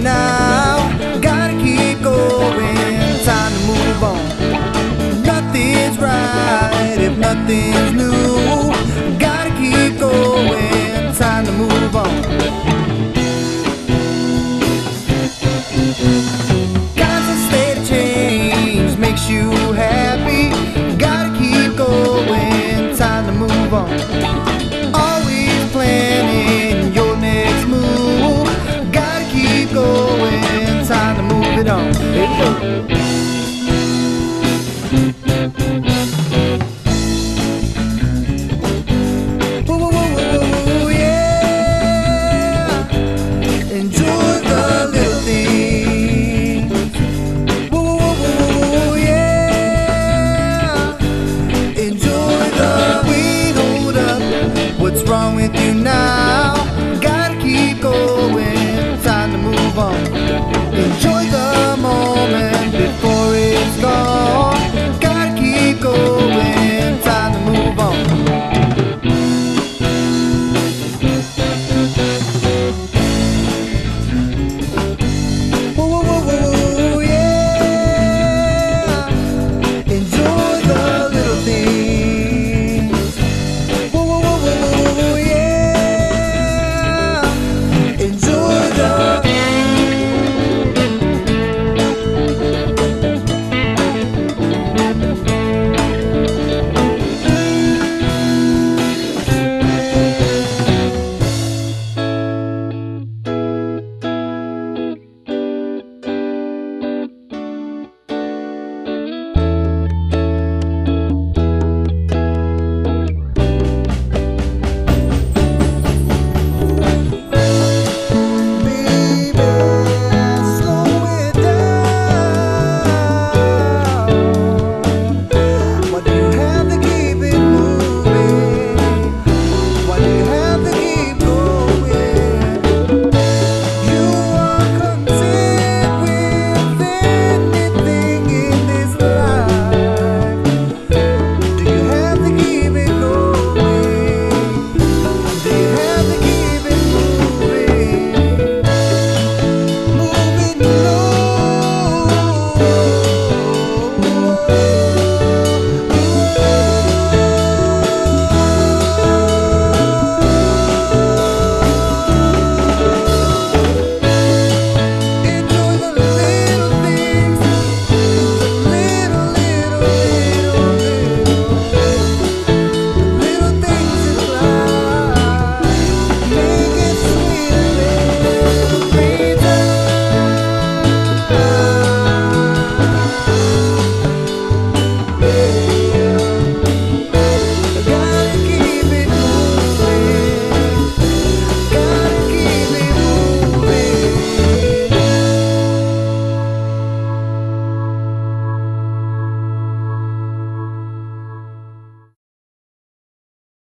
now. Gotta keep going, time to move on. Nothing's right if nothing's new. Gotta keep going, time to move on. Constant state of change makes you happy. Gotta keep going, time to move on. Always planning your next move. Gotta keep going, time to move it on. Ooh, yeah. Enjoy the little things. Ooh, yeah. Enjoy the wait, hold up. What's wrong with you?